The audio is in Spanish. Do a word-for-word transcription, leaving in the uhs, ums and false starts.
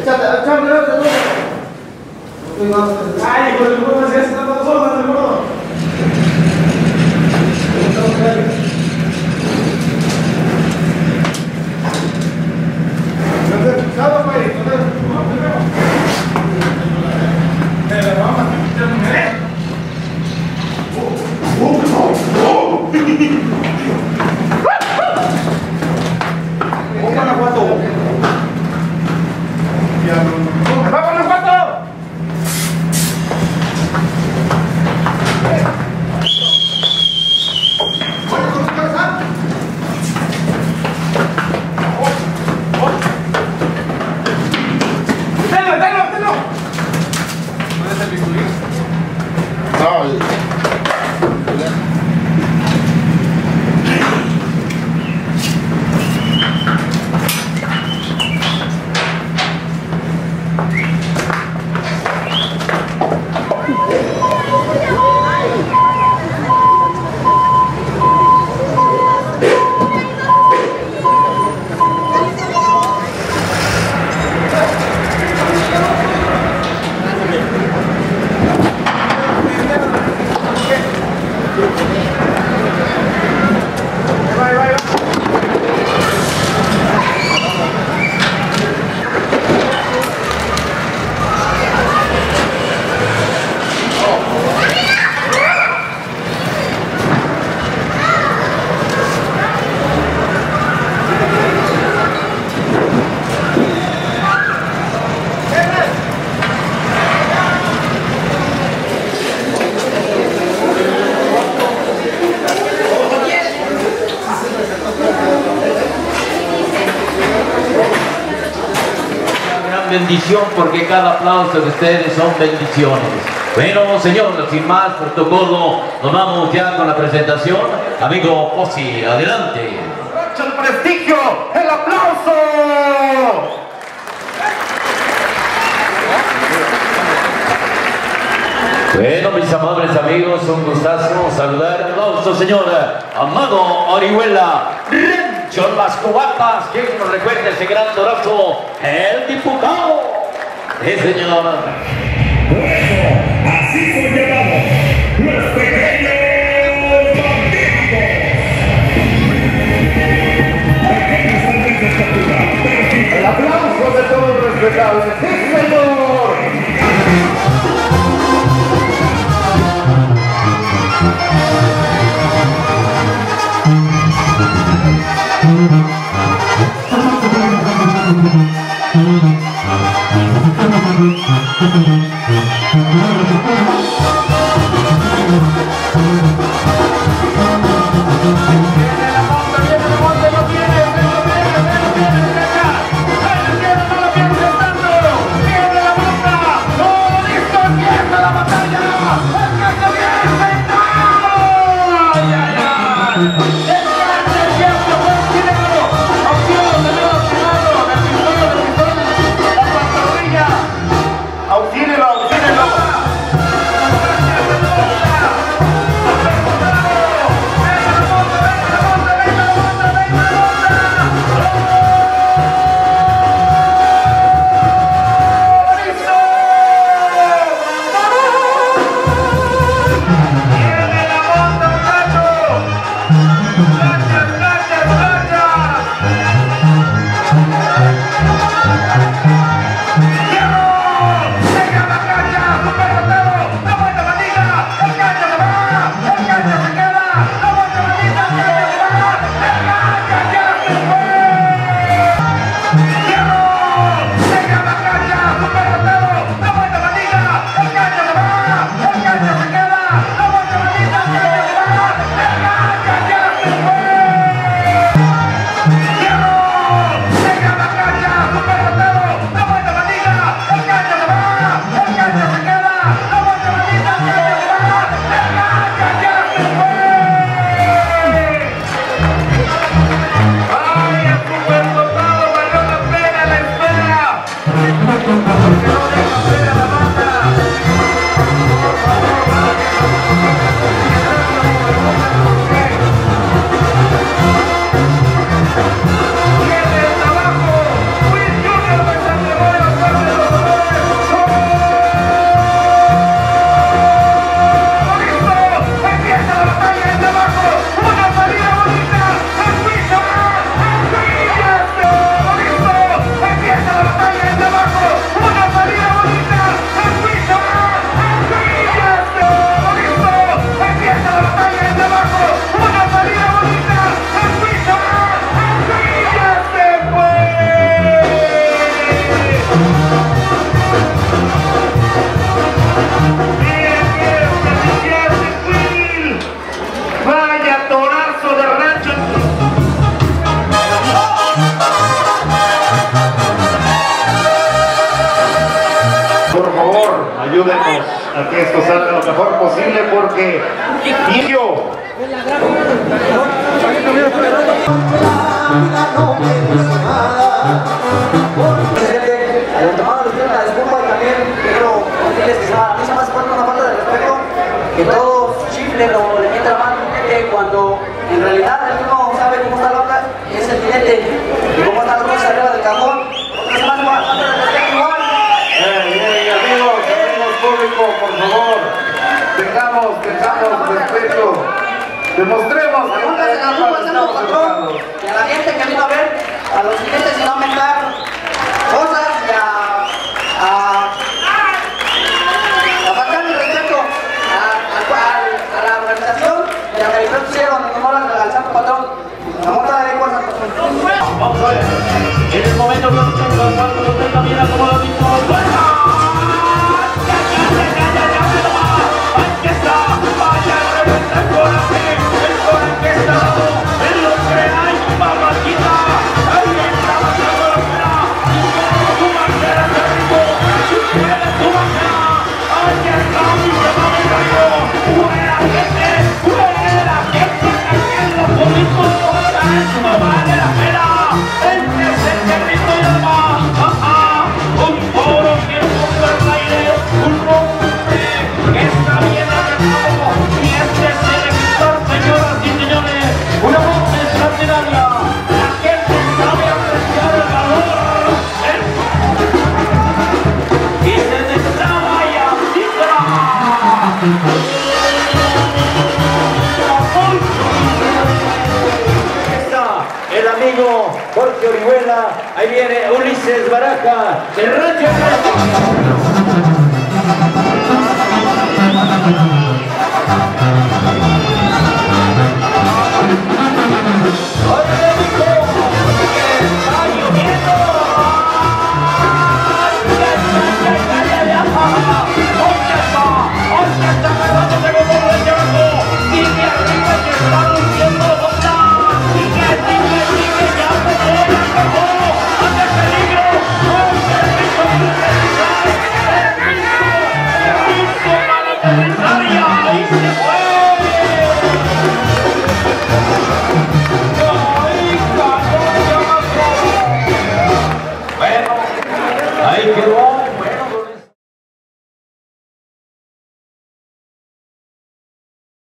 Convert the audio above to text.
Échate, échate, échate. Ay, con el burro se está todo solo, el burro. Bendición, porque cada aplauso de ustedes son bendiciones. Bueno, señor, sin más protocolo, nos vamos ya con la presentación. Amigo Posi, adelante. ¡El prestigio! ¡El aplauso! Bueno, mis amables amigos, un gustazo saludar. Aplauso, señor Amado Orihuela. Son las cubatas, quien nos recuerda ese gran torazo, el diputado. Sí, señor. Bueno, así son llamados los pequeños bandidos. Pequeños bandidos capturados. El aplauso de todos los respetables. ¡Sí, señor! favor, ayúdenos a que esto salga lo mejor posible porque inicio. De antemano les pido una disculpa y también quiero decirles que a mí se me hace falta una falta de respeto que todos chiflen o le metan la mano al jinete cuando en realidad el uno sabe cómo está la otra, es el jinete y cómo está la luz arriba del cajón. Otra se me hace falta de respeto igual. Ey, ey, amigos, amigos público, por favor, tengamos, tengamos respeto, demostremos que Nunca se la culpa al patrón y a la gente que vino a ver a los jinetes y no aumentar cosas y a, a, a faltar el respeto a, a, a la organización de la que hicieron en honor al, al santo patrón. La monta de fuerza. Vamos a ver. En el momento que nos encontramos, nos tenga bien acomodadito. ¡Fuerza! ¡Ya, ya, ya, ya, ya, ya, ya, ya! ¡Aquí está! ¡Vaya, revuelta el coraje! ¡El coraje está dado! ¡En lo que hay! ¡Mamacita! ¡Ahí está! ¡Pasando la fuera! ¡Tu bandera de rico! ¡Fuera tu bandera! ¡Ahí está! ¡Mi llama de rico! ¡Fuera gente! ¡Fuera gente! ¡Aquí en los bonitos! ¡Esto vale la pena! ¡Este es el territorio de alma! ¡Ajá! ¡Un toro que rompe el aire! ¡Un hombre que está bien arreglado! ¡Y este es el ejemplar, señoras y señores! ¡Una voz extraordinaria! ¡La gente sabe apreciar el valor! ¡El... ¡Y se destraba y asitra! El amigo Jorge Orihuela, ahí viene Ulises Baraja, el rancho. Thank you.